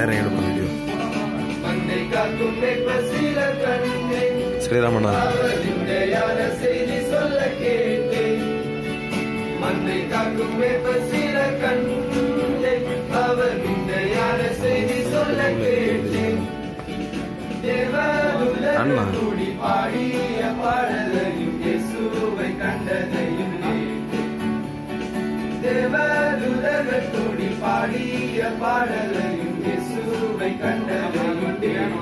எல்லாரும் எடுப்போம் வீடியோ. ஸ்ரீராமண்ணா அண்ணா தேவதுலகத்தோடி பாடிய பாடலையும் இயேசுவை கண்டதையும்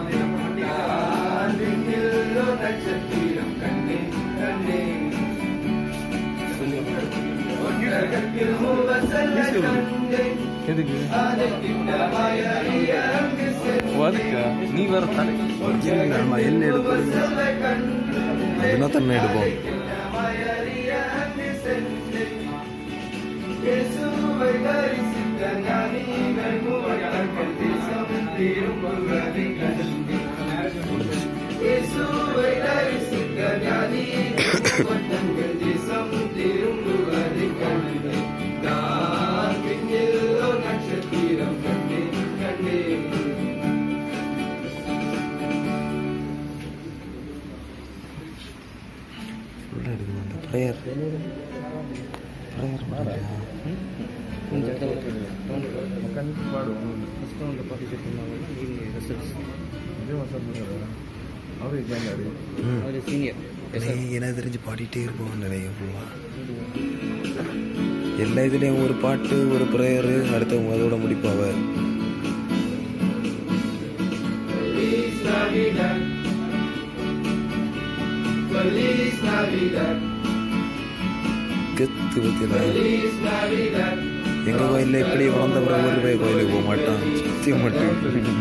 நட்சத்திரம் கண்டேன் கண்டேன் ஒட்டகத்தில் மூவசல்ல கண்டேன் நீ வர என்ன எடுப்போம் தன்னை எடுப்போம். இயேசுவை தரிசித்த ஞானிகள் மூவர்கள் தேசம் திரும்புவதை கண்டேன். இயேசுவை தரிசித்த ஞானிகள் மூவர்கள் தேசம் திரும்புவதை கண்டேன். நான் பின்னில் ஒரு நட்சத்திரம் கண்டேன் கண்டேன். பிரேயர் எனக்கு தெரிஞ்சு பாடிட்டே இருப்போம் நிறைய ஃபுல்லா. எல்லா இதுலயும் ஒரு பாட்டு ஒரு ப்ரேயரு அடுத்தவங்க அதோட முடிப்பாவ. கெத்து பத்தியா எங்க கோயில்ல இப்படி வளர்ந்த பிறகு ஒரு ரூபாய் கோயிலுக்கு போக மாட்டான் சத்தியம் மட்டும்.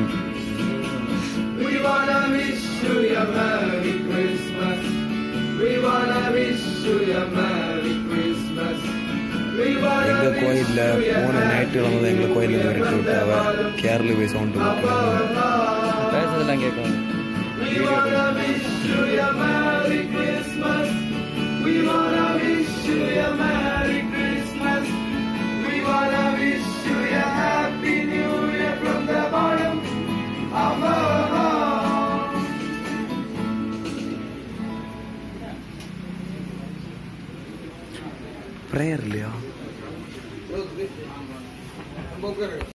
எங்க கோயில்ல போன ஞாயிற்றுக்கிழமை எங்க கோயில்ல விரட்டி விட்டாவ. கேரள போய் சவுண்ட் பேசுறதெல்லாம் கேட்கும். We wanna wish you a Merry Christmas. We wanna wish you a Happy New Year from the bottom of our heart. Prayer, Leo.